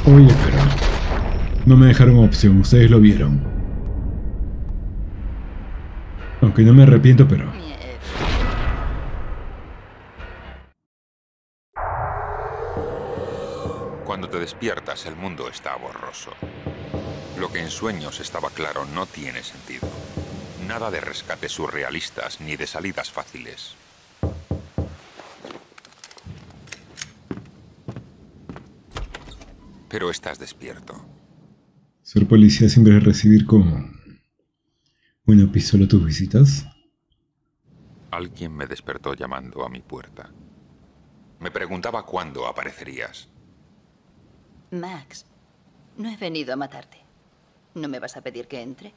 Oye, pero no me dejaron opción, ustedes lo vieron. Aunque no me arrepiento, pero... Cuando te despiertas, el mundo está borroso. Lo que en sueños estaba claro no tiene sentido. Nada de rescates surrealistas ni de salidas fáciles. Pero estás despierto. Ser policía siempre es recibir con una pistola tus visitas. Alguien me despertó llamando a mi puerta. Me preguntaba cuándo aparecerías. Max, no he venido a matarte. ¿No me vas a pedir que entre?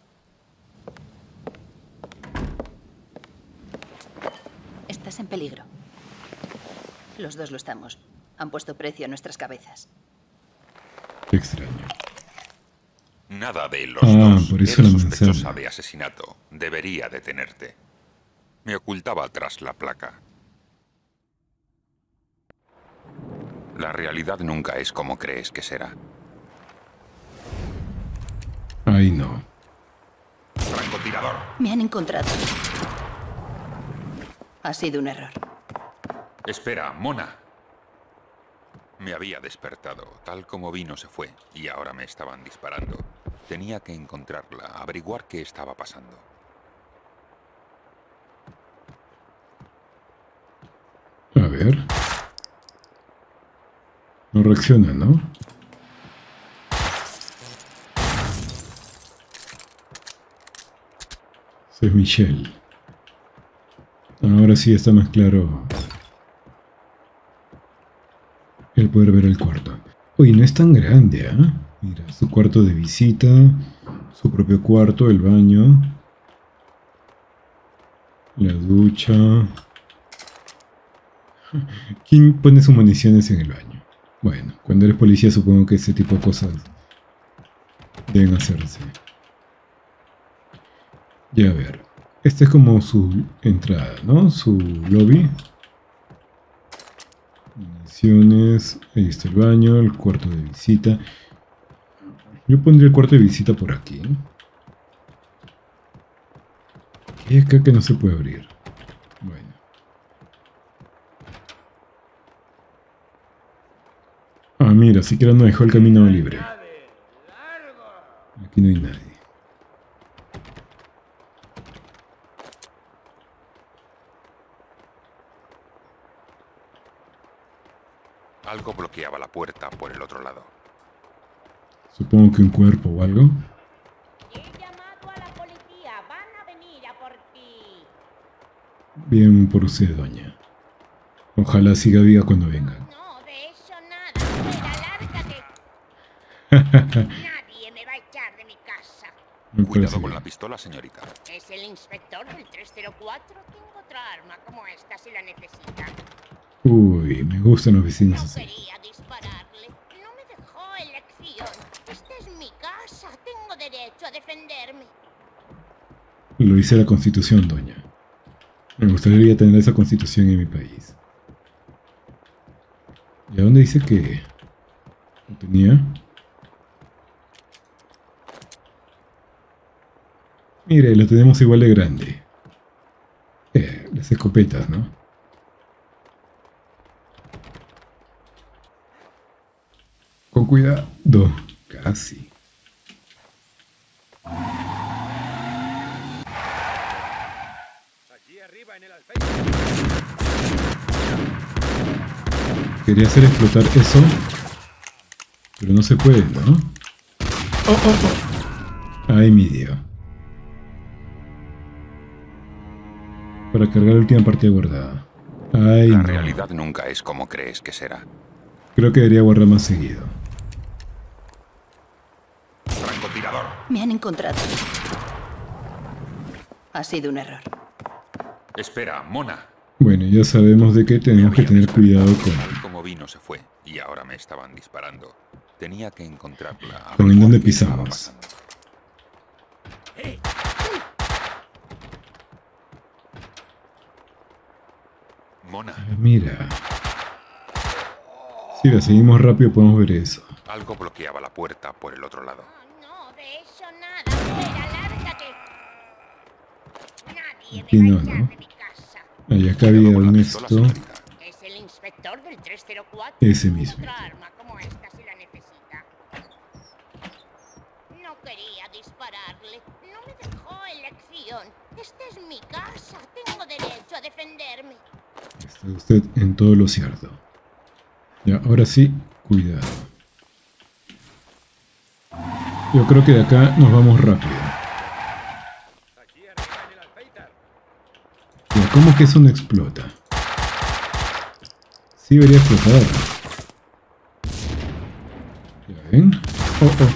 Estás en peligro. Los dos lo estamos. Han puesto precio a nuestras cabezas. Qué extraño. Nada de los dos. Por eso Eres la sospechosa manzana. de asesinato. Debería detenerte. Me ocultaba tras la placa. La realidad nunca es como crees que será. Ay, no. Francotirador. Me han encontrado. Ha sido un error. Espera, Mona. Me había despertado. Tal como vino se fue. Y ahora me estaban disparando. Tenía que encontrarla, averiguar qué estaba pasando. A ver. No reacciona, ¿no? Ese es Michelle. Ahora sí está más claro el poder ver el cuarto. Oye, no es tan grande, ¿ah? Mira, su cuarto de visita, su propio cuarto, el baño, la ducha. ¿Quién pone sus municiones en el baño? Bueno, cuando eres policía supongo que ese tipo de cosas deben hacerse. Ya a ver. Este es como su entrada, ¿no? Su lobby. Municiones. Ahí está el baño, el cuarto de visita. Yo pondría el cuarto de visita por aquí. ¿Qué hay acá que no se puede abrir? Bueno. Ah, mira, siquiera no dejó el camino libre. Aquí no hay nadie. Algo bloqueaba la puerta por el otro lado. Supongo que un cuerpo o algo. He llamado a la policía. Van a venir a por ti. Bien por usted, doña. Ojalá siga viva cuando vengan. No, de eso nada. Fuera, lárgate. Nadie me va a echar de mi casa. Me parece Cuidado con bien. la pistola, señorita. Es el inspector del 304. Tengo otra arma como esta si la necesita. Uy, me gustan los vecinos No así. quería dispararle. No me dejó elección. Esta es mi casa. Tengo derecho a defenderme. Lo dice la Constitución, doña. Me gustaría tener esa Constitución en mi país. ¿Y a dónde dice que lo tenía? Mire, lo tenemos igual de grande. Las escopetas, ¿no? Con cuidado. Casi. Quería hacer explotar eso, pero no se puede, ¿no? Ay, mi Dios. Para cargar la última partida guardada. Ay, La no. realidad nunca es como crees que será. Creo que debería guardar más seguido. Francotirador. Me han encontrado. Ha sido un error. Espera, Mona. Bueno, ya sabemos de que tenemos que tener cuidado con Tal como vino se fue y ahora me estaban disparando. Tenía que encontrarla. Con en dónde averiguar qué estaba pisamos. pasando. Mona. Mira. Si la seguimos rápido podemos ver eso. Algo bloqueaba la puerta por el otro lado. Oh, no, de eso nada. Fuera, lárgate. Nadie Aquí me va no, a echar ¿no? de mi casa. Ahí acá había Con la un pistola, esto. señorita. Es el inspector del 304. Ese mismo. Otra arma como esta si la necesita. No quería dispararle. No me dejó elección. Esta es mi casa. Tengo derecho a defenderme. Está usted en todo lo cierto. Ya, ahora sí, cuidado. Yo creo que de acá nos vamos rápido. Ya, ¿cómo que eso no explota? Sí debería explotar. ¿Ya ven? Oh, oh.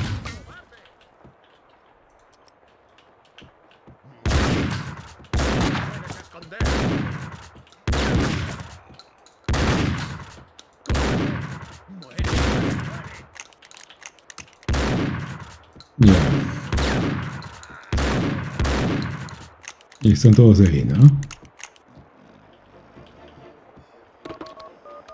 Ya. Y están todos ahí, ¿no? Winterson.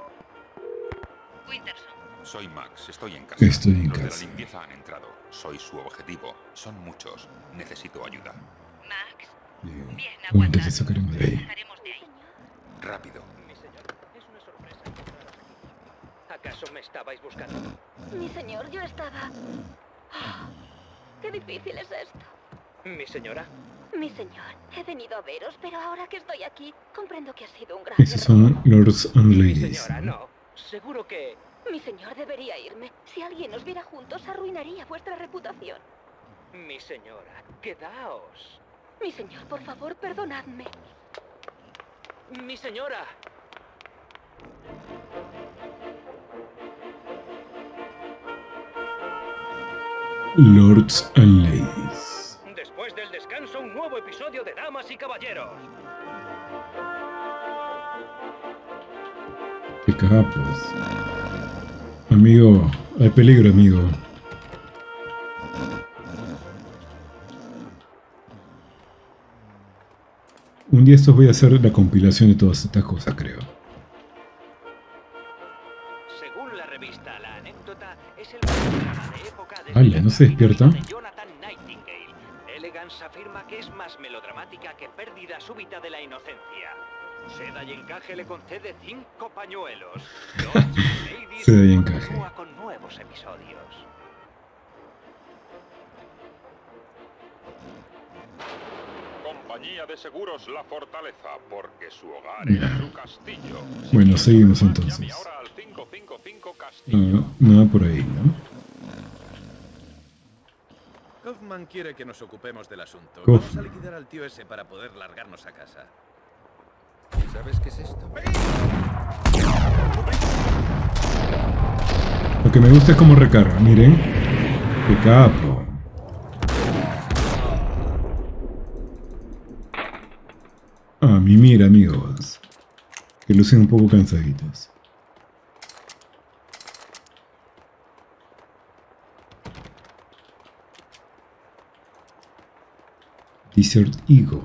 Soy Max, estoy en casa. Estoy en Los de la casa. limpieza han entrado. Soy su objetivo. Son muchos. Necesito ayuda. Max. Bien. Bien, Aguanta, aguanta. te sacaremos de ahí. Estaremos de ahí. Rápido. Mi señor, es una sorpresa encontraros aquí. ¿Acaso me estabais buscando? Mi señor, yo estaba... Ah, qué difícil es esto. Mi señora, Mi señor, he venido a veros, pero ahora que estoy aquí, comprendo que ha sido un gran Esos error. son Lords and mi Ladies. señora, no. Seguro que... Mi señor debería irme. Si alguien os viera juntos, arruinaría vuestra reputación. Mi señora, quedaos. Mi señor, por favor, perdonadme. Mi señora. Lords and Ladies. Después del descanso, un nuevo episodio de Damas y Caballeros. Qué capos. Amigo, hay peligro, amigo. Un día estos voy a hacer la compilación de todas estas cosas, creo. Según la revista La Anécdota, es el melodrama de época de ¡Hala! ¿No se despierta? de Jonathan Nightingale. Elegance afirma que es más melodramática que pérdida súbita de la inocencia. Seda y Encaje le concede 5 pañuelos. Lords and Ladies Seda y Encaje. continúa con nuevos episodios. Compañía de Seguros La Fortaleza, porque su hogar Ya. es su castillo. Bueno, seguimos Llame entonces. ahora al 555 Castillo. Nada por ahí, ¿no? Kaufman quiere que nos ocupemos del asunto. Kaufman. Vamos a liquidar al tío ese para poder largarnos a casa. ¿Sabes qué es esto? Lo que me gusta es cómo recarga, miren. ¡Qué capo! Ah, mi mira, amigos. Que lucen un poco cansaditos. Desert Eagle.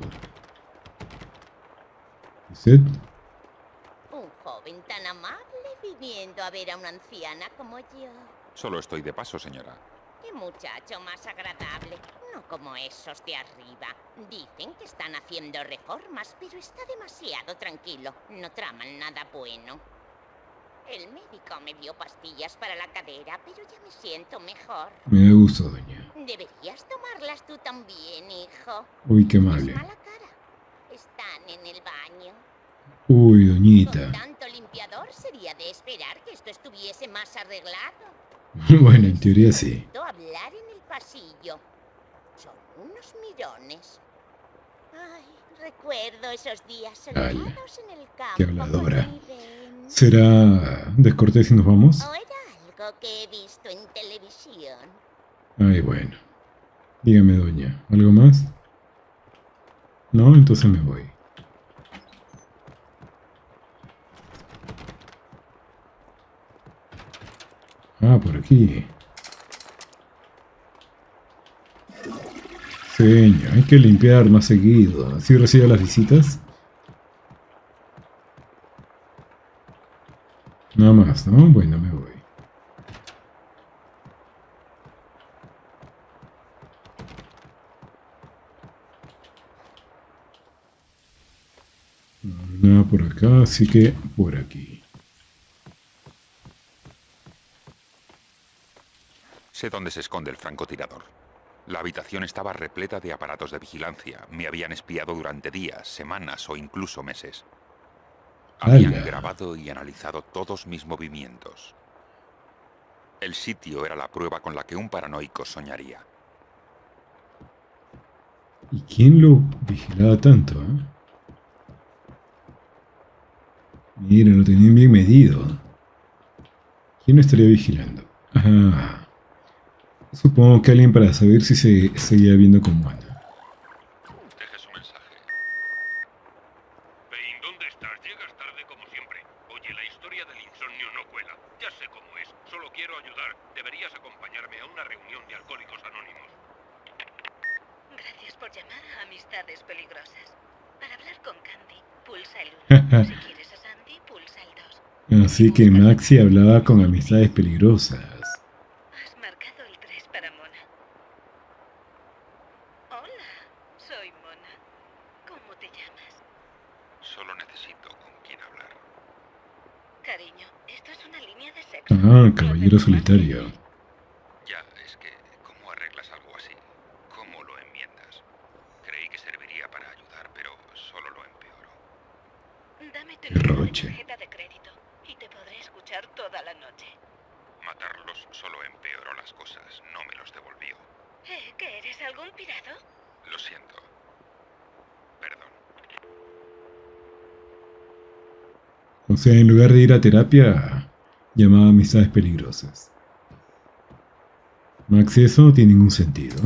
¿Usted? Un joven tan amable viniendo a ver a una anciana como yo. Solo estoy de paso, señora. Qué muchacho más agradable. No como esos de arriba. Dicen que están haciendo reformas, pero está demasiado tranquilo. No traman nada bueno. El médico me dio pastillas para la cadera, pero ya me siento mejor. Me da gusto, doña. Deberías tomarlas tú también, hijo. Uy, qué Tienes amable. mala cara. Están en el baño. Uy, Con doñita. tanto limpiador sería de esperar que esto estuviese más arreglado. Bueno, en teoría sí. Necesito hablar en el pasillo. Son unos mirones. Ay, recuerdo esos días soleados en el campo. qué habladora. con mi Ben. ¿Será descortés si nos vamos? O era algo que he visto en televisión. Ay, bueno. Dígame, doña. ¿Algo más? No, entonces me voy. Ah, por aquí. Señor, hay que limpiar más seguido. ¿Sí recibe las visitas? Nada más, ¿no? Bueno, me voy. Nada por acá, así que por aquí. Sé dónde se esconde el francotirador. La habitación estaba repleta de aparatos de vigilancia. Me habían espiado durante días, semanas o incluso meses. Habían ¡Hala! grabado y analizado todos mis movimientos. El sitio era la prueba con la que un paranoico soñaría. ¿Y quién lo vigilaba tanto? Mira, lo tenían bien medido. ¿Quién lo estaría vigilando? Ah, supongo que alguien para saber si se seguía viendo con Mona. Deje su mensaje. Payne, ¿dónde estás? Llegas tarde como siempre. Oye, la historia del insomnio no cuela. Ya sé cómo es. Solo quiero ayudar. Deberías acompañarme a una reunión de alcohólicos anónimos. Gracias por llamar a Amistades Peligrosas. Para hablar con Candy, pulsa el 1. Si quieres a Sandy, pulsa el 2. Así que Maxi hablaba con amistades peligrosas. Has marcado el 3 para Mona. Hola, soy Mona. ¿Cómo te llamas? Solo necesito con quién hablar. Cariño, esto es una línea de sexo. Ah, caballero solitario. Ya, es que, ¿cómo arreglas algo así? ¿Cómo lo enmiendas? Creí que serviría para ayudar, pero solo lo empeoro. Dame tu número de Roche. tarjeta de crédito y te podré escuchar toda la noche. Matarlos solo empeoró las cosas, no me los devolvió. ¿Qué eres? ¿Algún pirado? Lo siento. Perdón. O sea, en lugar de ir a terapia, llamaba amistades peligrosas. Maxi, eso no tiene ningún sentido.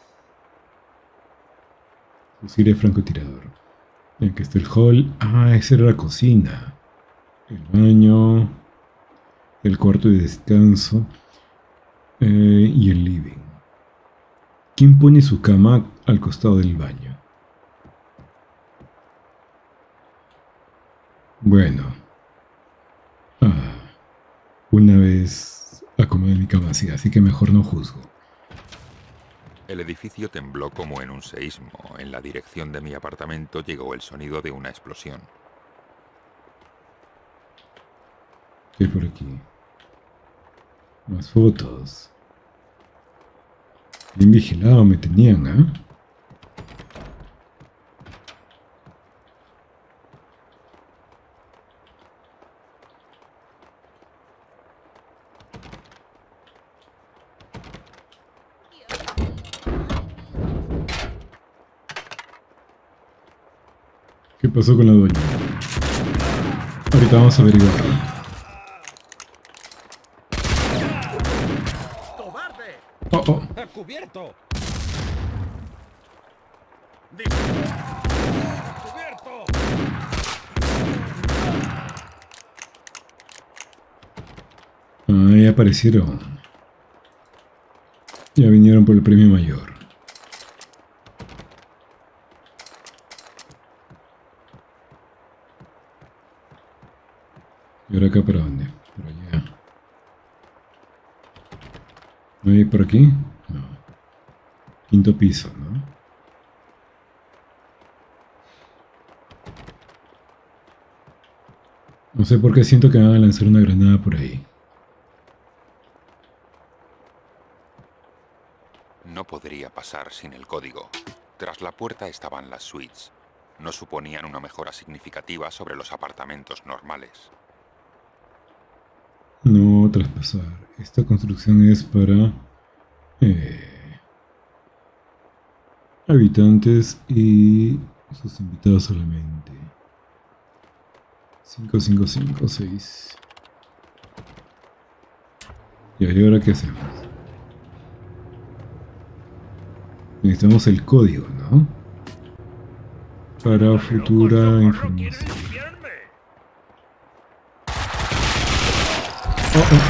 Fusil francotirador. Aquí está el hall. Ah, esa era la cocina. El baño. El cuarto de descanso. Y el living. ¿Quién pone su cama al costado del baño? Bueno. Una vez acomodé mi cama así que mejor no juzgo. El edificio tembló como en un seísmo. En la dirección de mi apartamento llegó el sonido de una explosión. ¿Qué hay por aquí? Más fotos. Bien vigilado me tenían, ¿ah? ¿Qué pasó con la doña? Ahorita vamos a averiguarlo. ¡Cobarde! Oh, oh. ¡A cubierto! ¡Cubierto! Ahí aparecieron. Ya vinieron por el premio mayor. ¿Y ahora acá para dónde? Por allá. ¿No hay por aquí? No. Quinto piso, ¿no? No sé por qué siento que van a lanzar una granada por ahí. No podría pasar sin el código. Tras la puerta estaban las suites. No suponían una mejora significativa sobre los apartamentos normales. No traspasar. Esta construcción es para habitantes y sus invitados solamente. 5556. ¿Y ahora qué hacemos? Necesitamos el código, ¿no? Para futura información. Oh, oh.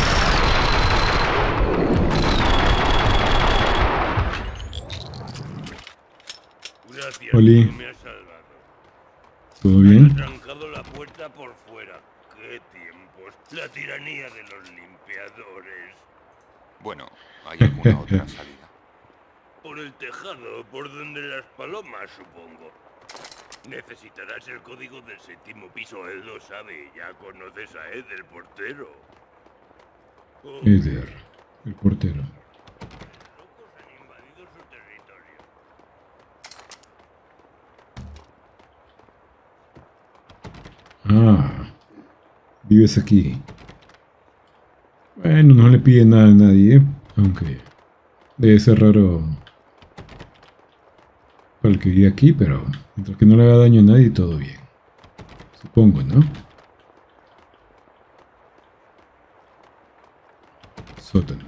Gracias, Oli. me has salvado. ¿Todo Me bien? han trancado la puerta por fuera. ¡Qué tiempos! La tiranía de los limpiadores. Bueno, ¿hay alguna otra salida? Por el tejado, por donde las palomas, supongo. Necesitarás el código del 7º piso, él lo sabe. Ya conoces a Ed, el portero. Eder, el portero. Locos han invadido su territorio. Ah, vives aquí. Bueno, no le pide nada a nadie, aunque debe ser raro para el que vive aquí, pero mientras que no le haga daño a nadie, todo bien. Supongo, ¿no? Sótano.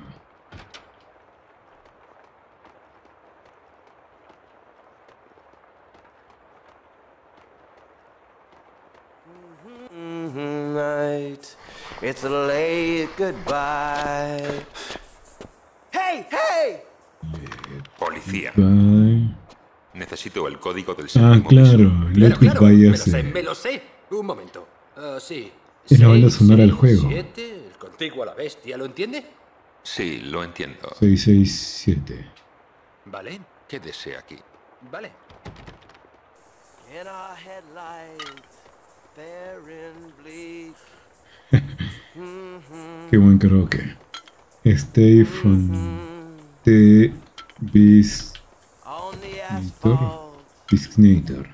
Night, it's a late goodbye. Hey, hey! Policía. Bye. Necesito el código del Ah, 7º claro, piso. Let Claro, Goodbye me lo hace. sé, me lo sé. Un momento. Sí. Es la banda sonora del juego. 7, el contiguo a la bestia, ¿lo entiende? Sí, lo entiendo. 667. Vale, ¿Qué desea aquí? vale. In our headlights, fair and bleak. Qué buen karaoke. Stay from the Beast On the Nator. asphalt. Discnator.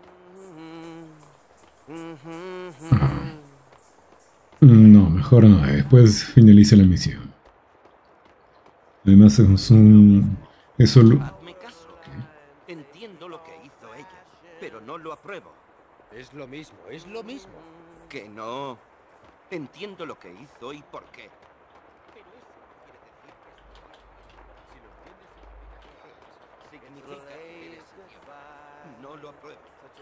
No, mejor no. Después finaliza la misión. Además es un... Es solo... Hazme caso. Entiendo lo que hizo ella, pero no lo apruebo. Es lo mismo, es lo mismo. Que no. Entiendo lo que hizo y por qué. Significa que eres idiota. No lo apruebo.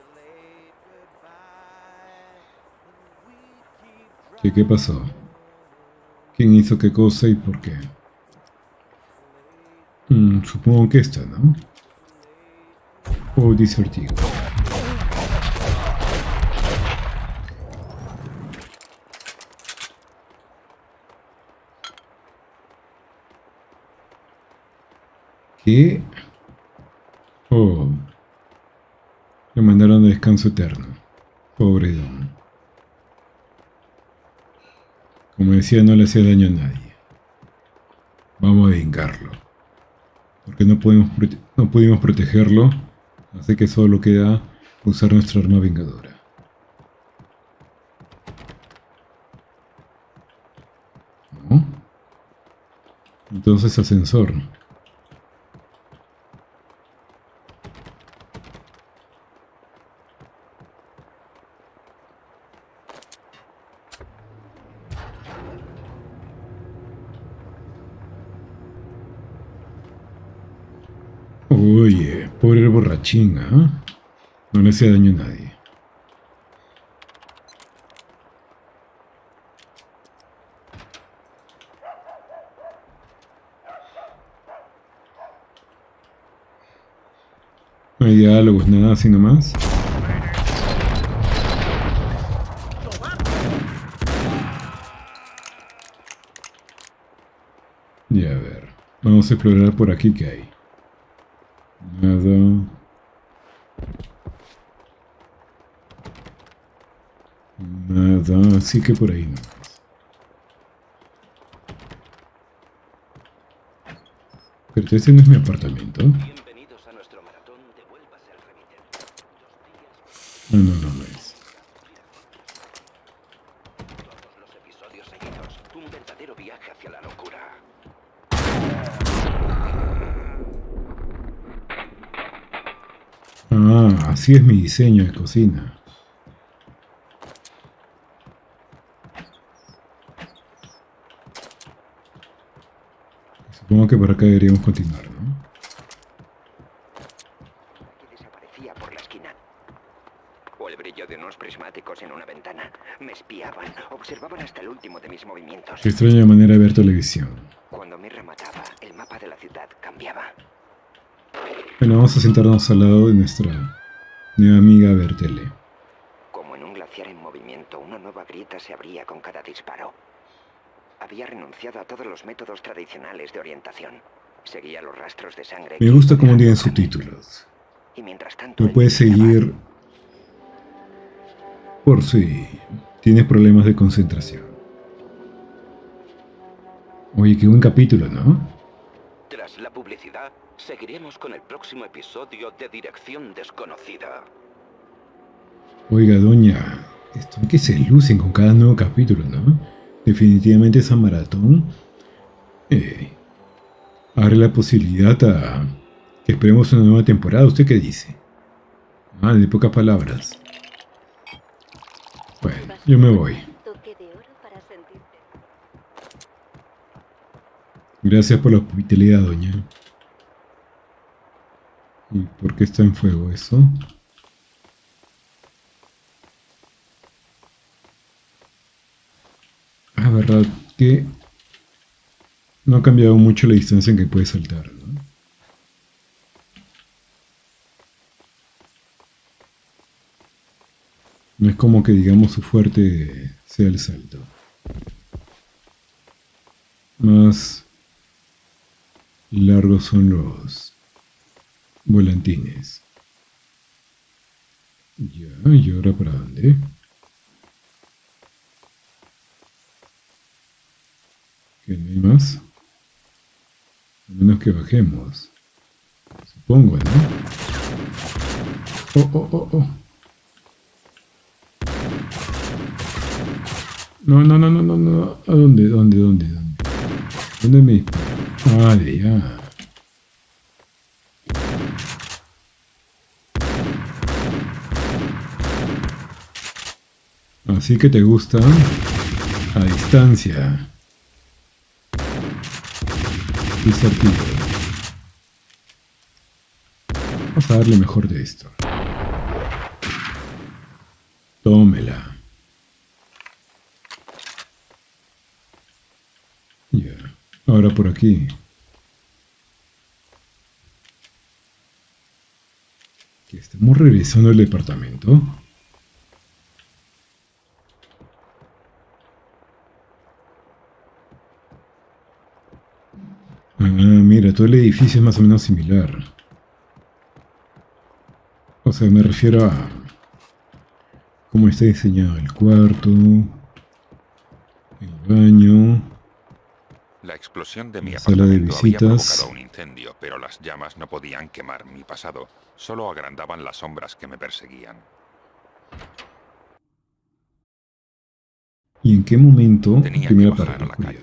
¿Qué pasó? ¿Quién hizo qué cosa y por qué? Supongo que esta, ¿no? O dice Ortigo. ¿Qué? Oh. Le mandaron a descanso eterno. Pobre Don. Como decía, no le hacía daño a nadie. Vamos a vengarlo. Porque no pudimos protegerlo. Así que solo queda usar nuestra arma vengadora. ¿No? Entonces ascensor. Oye, pobre borrachín, ¿ah? No le hacía daño a nadie. No hay diálogos, nada así nomás. Ya, a ver. Vamos a explorar por aquí qué hay. Nada. Nada, así que por ahí no. Pero este no es mi apartamento. Bienvenidos a nuestro maratón. Devuélvase al remitente. 2 días. No es. Todos los episodios seguidos. Un verdadero viaje hacia la locura. Ah, así es mi diseño de cocina. Supongo que por acá deberíamos continuar, ¿no? Que desaparecía por la esquina. O el brillo de unos prismáticos en una ventana. Me espiaban, observaban hasta el último de mis movimientos. Qué extraña manera de ver televisión. Cuando me remataba, el mapa de la ciudad cambiaba. Bueno, vamos a sentarnos al lado de nuestra nueva amiga a ver tele. Como en un glaciar en movimiento, una nueva grieta se abría con cada disparo. Había renunciado a todos los métodos tradicionales de orientación. Seguía los rastros de sangre. Me gusta cómo tienen subtítulos. Y mientras tanto, Lo puedes seguir Por si tienes problemas de concentración. Oye, qué buen capítulo, ¿no? Tras la publicidad, seguiremos con el próximo episodio de Dirección Desconocida. Oiga, doña, esto que se lucen con cada nuevo capítulo, ¿no? Definitivamente esa maratón abre la posibilidad a que esperemos una nueva temporada. ¿Usted qué dice? Ah, de pocas palabras. Bueno, yo me voy. Gracias por la hospitalidad, doña. ¿Y por qué está en fuego eso? Ah, verdad que no ha cambiado mucho la distancia en que puede saltar, ¿no? No es como que digamos su fuerte sea el salto. Más largos son los volantines. Ya, ¿y ahora para dónde? ¿Que no hay más? A menos que bajemos. Supongo, ¿no? Oh, oh, oh, oh. No, no, no, no, no, no. ¿A dónde? ¿Dónde me dispara? Ah, de allá. Así que te gusta a distancia. Disertivo. Vamos a darle mejor de esto. Tómela. Ya. Ahora por aquí. ¿Que estamos regresando al departamento? Ah, mira, todo el edificio es más o menos similar. O sea, me refiero a cómo está diseñado el cuarto, el baño, La explosión de mi la sala de apartamento había visitas. provocado un incendio, pero las llamas no podían quemar mi pasado, solo agrandaban las sombras que me perseguían. ¿Y en qué momento? Tenía Primera que bajar parte, a la curiosidad.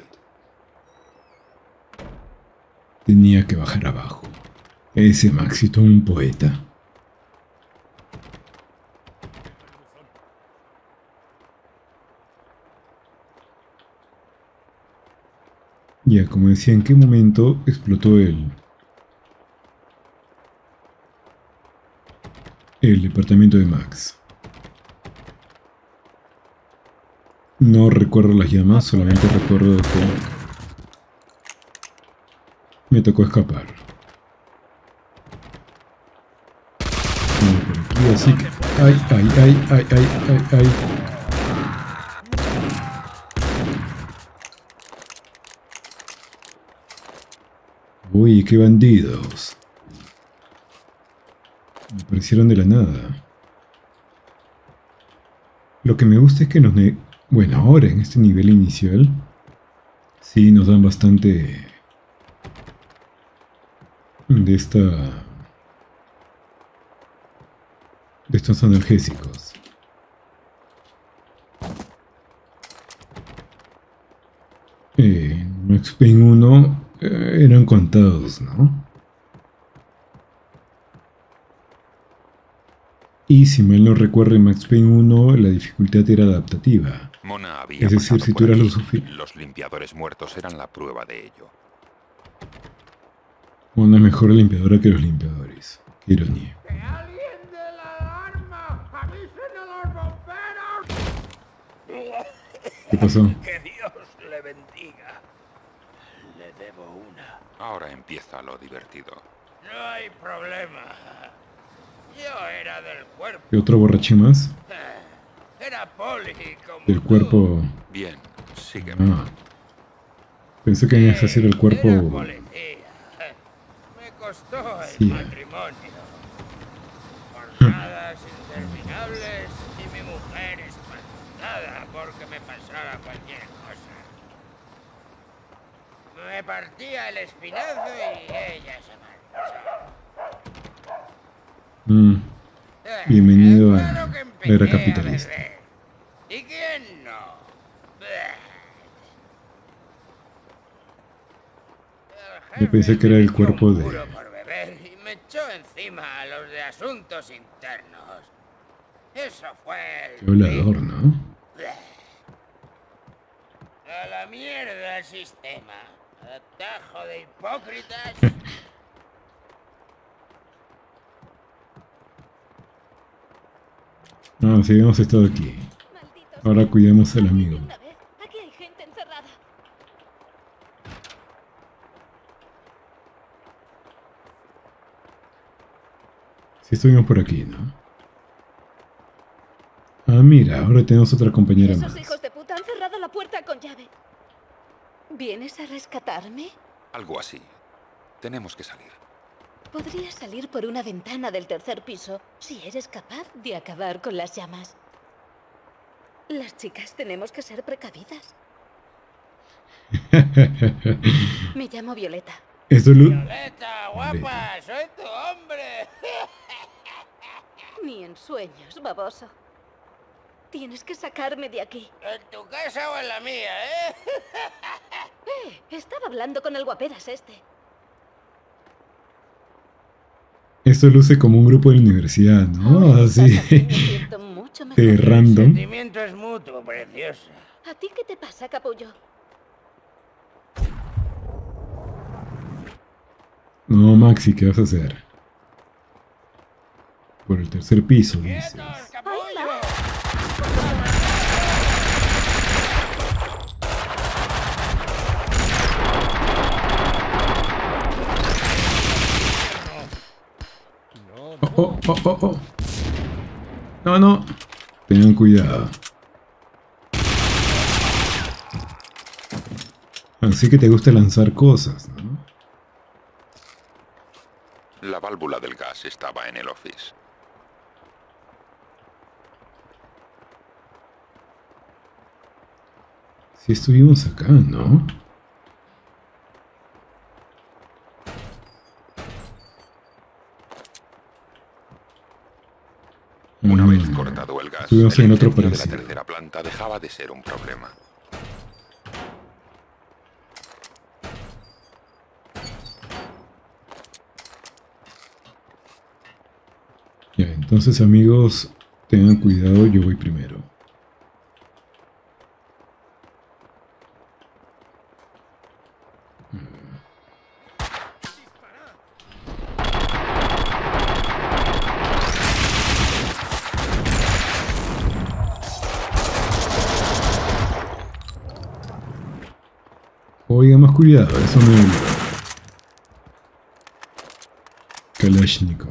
Tenía que bajar abajo. Ese Maxi todo un poeta. Ya, como decía, ¿en qué momento explotó el departamento de Max? No recuerdo las llamas, solamente recuerdo que me tocó escapar. No, por aquí, así que... ¡Ay, ay, ay, ay, ay, ay, ay! Uy, qué bandidos. Me aparecieron de la nada. Lo que me gusta es que nos... Bueno, ahora en este nivel inicial sí nos dan bastante de estos analgésicos. Max Payne 1 eran contados, ¿no? Y si mal no recuerdo, en Max Payne 1 la dificultad era adaptativa. Mona había Es decir, pasado si por tú eras lo aquí. suficiente... Los limpiadores muertos eran la prueba de ello. Una es mejor limpiadora que los limpiadores. Qué ironía. ¡Que alguien dé la alarma! ¡Avisen a los bomberos! ¿Qué pasó? ¡Que Dios le bendiga! Le debo una. Ahora empieza lo divertido. No hay problema. Yo era del cuerpo. ¿Y otro borrachín más? Era poli como Del cuerpo... Bien, sígueme. Ah. Pensé que ibas a hacer el cuerpo... Era policía. Me costó el Sí. matrimonio. Jornadas interminables y mi mujer mujer espantada porque me pasara cualquier cosa. Me partía el espinazo y ella se marchó. Bienvenido a la era capitalista. ¿Y quién no? Yo pensé que era el cuerpo de... Por beber y me echó encima a los de asuntos internos. Eso fue el... Qué volador, ¿no? A la mierda el sistema. Atajo de hipócritas. Ah, sí, hemos estado aquí. Ahora cuidemos al amigo. Aquí hay gente encerrada. Sí, estuvimos por aquí, ¿no? Ah, mira, ahora tenemos otra compañera más. Esos hijos de puta han cerrado la puerta con llave. ¿Vienes a rescatarme? Algo así. Tenemos que salir. Podrías salir por una ventana del tercer piso si eres capaz de acabar con las llamas. Las chicas tenemos que ser precavidas. Me llamo Violeta. Esto lo... Violeta, guapa, soy tu hombre. Ni en sueños, baboso. Tienes que sacarme de aquí. ¿En tu casa o en la mía, Estaba hablando con el guaperas este. Esto luce como un grupo de la universidad, ¿no? Así. Random. El sentimiento es mutuo, preciosa. ¿A ti qué te pasa, capullo? No, Maxi, ¿qué vas a hacer? Por el tercer piso, dices. Oh. No. Tengan cuidado. Así que te gusta lanzar cosas, ¿no? La válvula del gas estaba en el office. Sí estuvimos acá, ¿no? Una vez cortado el gas, estuvimos en otro de la parecido. tercera planta dejaba de ser un problema. Ya, entonces amigos, tengan cuidado, yo voy primero. Oiga, más cuidado, eso me olvidó. Kalashnikov.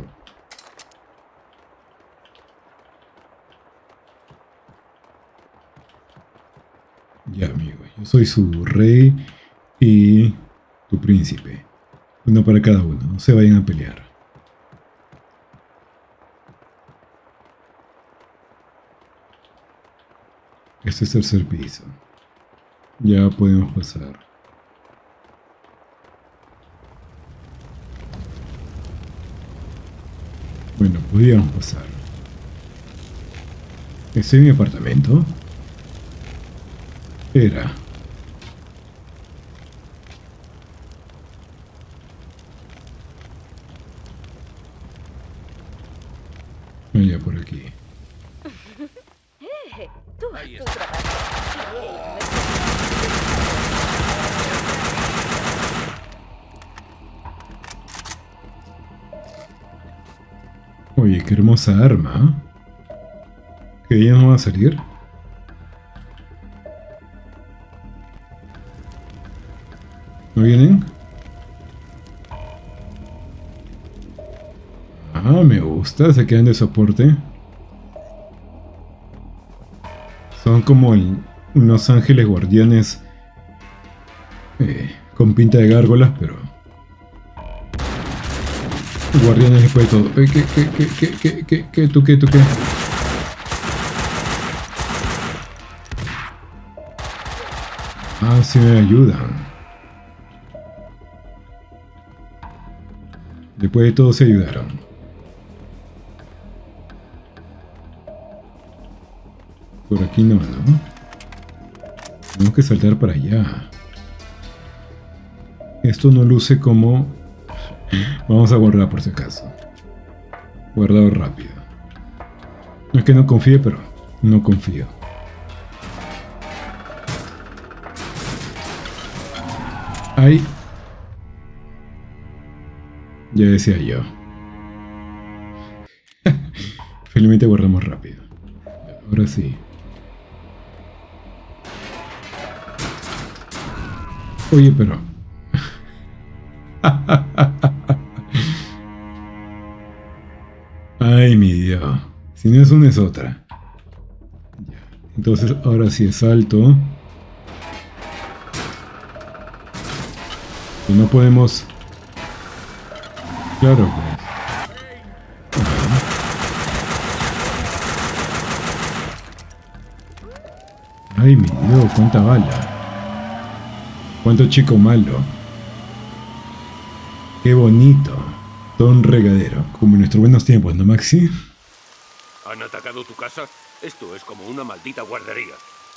Ya, amigo, yo soy su rey y tu príncipe. Uno para cada uno, no se vayan a pelear. Este es el tercer piso. Ya podemos pasar. Bueno, podíamos pasar. ¿Este es mi apartamento? Era. Vaya por aquí. Tú haz tu trabajo. Oye, qué hermosa arma. ¿Que ella no va a salir? ¿No vienen? Ah, me gusta, se quedan de soporte. Son como unos ángeles guardianes con pinta de gárgolas, pero guardianes después de todo. ¿Qué? ¿Tú qué? Ah, sí me ayudan. Después de todo se ayudaron. Por aquí no, ¿no? Tenemos que saltar para allá. Esto no luce como... Vamos a guardar por si acaso. Guardado rápido. No es que no confíe, pero no confío. Ahí. Ya decía yo. Felizmente guardamos rápido. Ahora sí. Oye, pero... Ay, mi Dios. Si no es una, es otra. Ya. Entonces, ahora sí es salto. Y no podemos... Claro, pues. Ay, mi Dios, cuánta bala. Cuánto chico malo. Qué bonito. Todo un regadero. Como en nuestros buenos tiempos, ¿no, Maxi? ¿Han atacado tu casa? Esto es como una maldita guardería.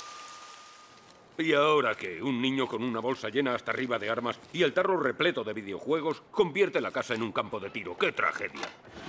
¿Y ahora qué? Un niño con una bolsa llena hasta arriba de armas y el tarro repleto de videojuegos convierte la casa en un campo de tiro. ¡Qué tragedia!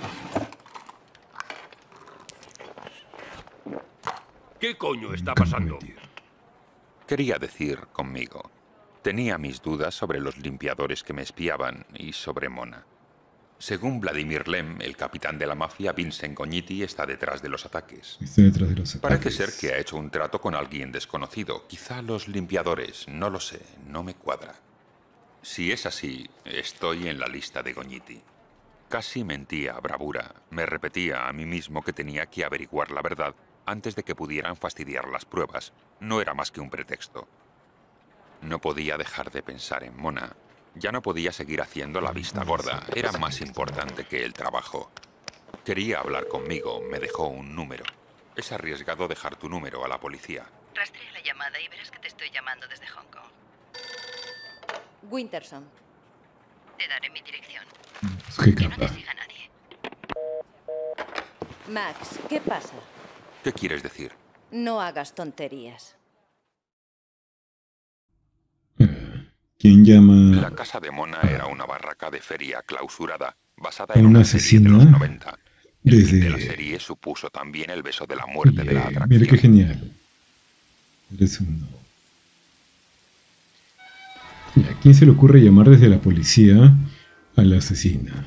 ¿Qué coño está pasando? Quería decir conmigo. Tenía mis dudas sobre los limpiadores que me espiaban y sobre Mona. Según Vladimir Lem, el capitán de la mafia, Vincent Gognitti, está detrás de los ataques. Está detrás de los ataques. Parece ser que ha hecho un trato con alguien desconocido. Quizá los limpiadores, no lo sé, no me cuadra. Si es así, estoy en la lista de Gognitti. Casi mentía a bravura. Me repetía a mí mismo que tenía que averiguar la verdad antes de que pudieran fastidiar las pruebas. No era más que un pretexto. No podía dejar de pensar en Mona. Ya no podía seguir haciendo la vista gorda. Era más importante que el trabajo. Quería hablar conmigo. Me dejó un número. Es arriesgado dejar tu número a la policía. Rastrea la llamada y verás que te estoy llamando desde Hong Kong. Winterson. Te daré mi dirección. Qué Que no capa. te siga nadie. Max, ¿qué pasa? ¿Qué quieres decir? No hagas tonterías. ¿Quién llama? La casa de Mona era una barraca de feria clausurada, basada ¿A en una una serie de asesina? los 90. El fin de la Desde... serie supuso también el beso de la muerte de la Oye, atracción. mira qué genial. Eres uno. ¿Y a quién se le ocurre llamar desde la policía a la asesina?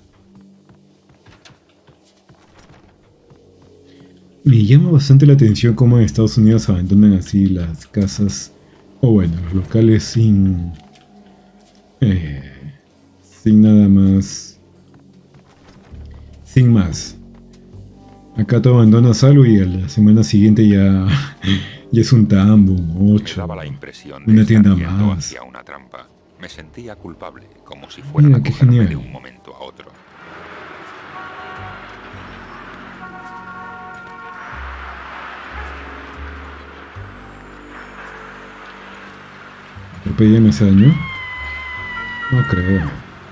Me llama bastante la atención cómo en Estados Unidos abandonan así las casas, o bueno, los locales sin nada más, sin más. Acá tú abandonas algo y a la semana siguiente ya es un tambo, un ocho, Daba la impresión de una estar tienda yendo más. hacia una trampa. Me sentía culpable, como si fueran Mira, a qué cogerme genial. de un momento a otro. ¿Atropellé me hace daño? No creo.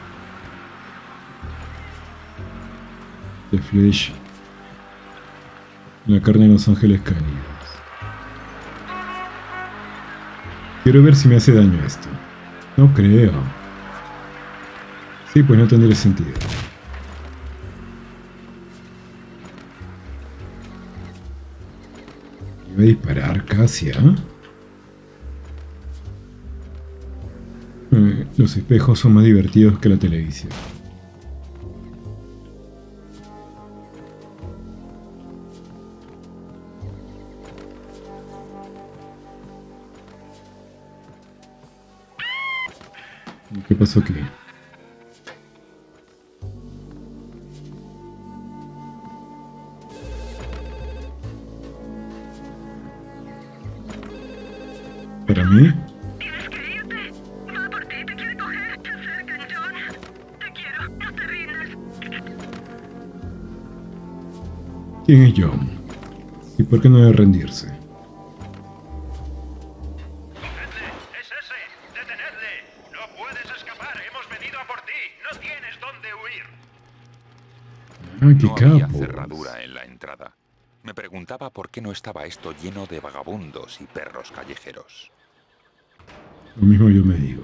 The Flesh. La carne de los ángeles caídos. Quiero ver si me hace daño esto. No creo. Sí, pues no tendría sentido. Iba a disparar casi, ¿ah? Los espejos son más divertidos que la televisión. ¿Qué pasó aquí? ¿Para mí? ¿Quién es John? ¿Y por qué no debe rendirse? Ah, qué No había capos. cerradura en la entrada. Me preguntaba por qué no estaba esto lleno de vagabundos y perros callejeros. Lo mismo yo me digo.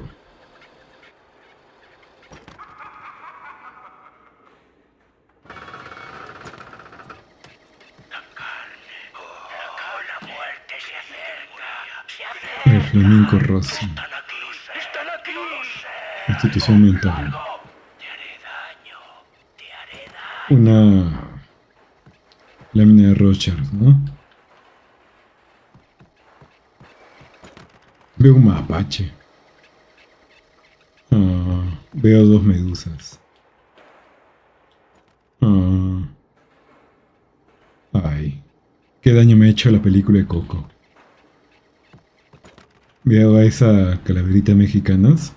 El flamenco rosa. Institución mental. Una lámina de Rorschach, ¿no? Veo un mapache. Veo dos medusas. Ay, qué daño me ha hecho la película de Coco. Veo a esa calaverita mexicanas.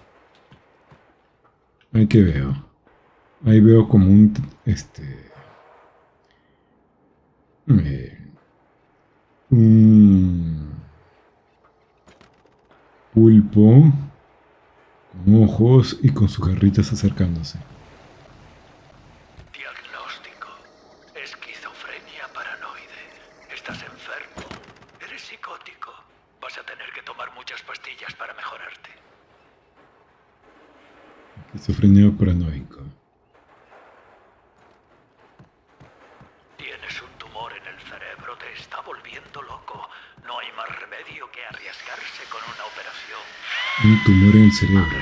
Ahí que veo. Ahí veo como un un pulpo con ojos y con sus garritas acercándose. Diagnóstico. Esquizofrenia paranoide. Estás enfermo. Eres psicótico. Vas a tener que tomar muchas pastillas para mejorarte. Esquizofrenia paranoico. Tienes un tumor en el cerebro. Te está volviendo loco. No hay más remedio que arriesgarse con una operación. Un tumor en el cerebro.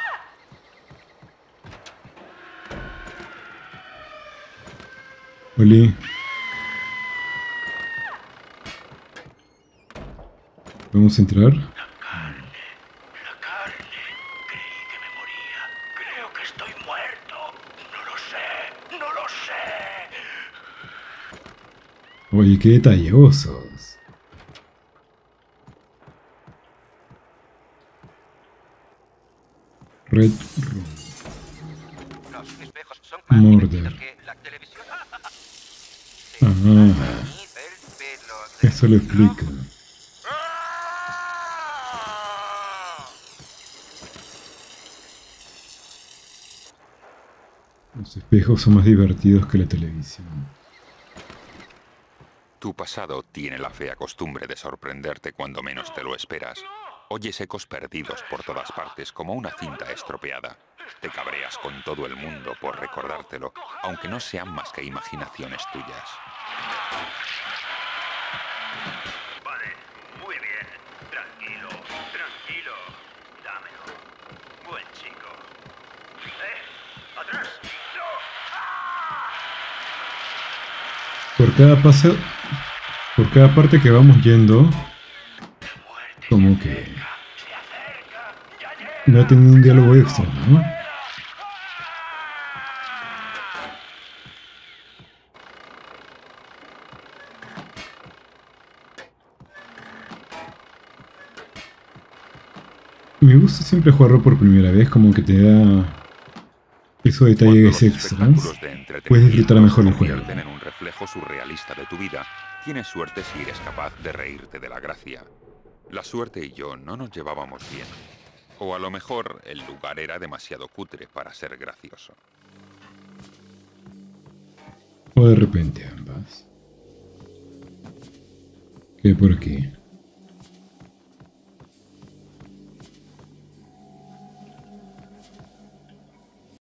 Oli. ¿Vamos a entrar? Creo que estoy muerto. No lo sé. No lo sé. Oye, qué detallosos. Red Room. Los espejos son Murder. Ah, eso lo explica. Los espejos son más divertidos que la televisión. Tu pasado tiene la fea costumbre de sorprenderte cuando menos te lo esperas. Oyes ecos perdidos por todas partes como una cinta estropeada. Te cabreas con todo el mundo por recordártelo, aunque no sean más que imaginaciones tuyas. Vale, muy bien. Tranquilo, tranquilo. Dámelo. Buen chico. ¡Atrás! Por cada parte que vamos yendo, como que no ha tenido un diálogo extra, ¿no? Me gusta siempre jugarlo por primera vez, como que te da esos detalles extras. Puedes disfrutar mejor el juego. En un reflejo surrealista de tu vida, tienes suerte si eres capaz de reírte de la gracia. La suerte y yo no nos llevábamos bien. O a lo mejor el lugar era demasiado cutre para ser gracioso. O de repente ambas. ¿Qué hay por aquí?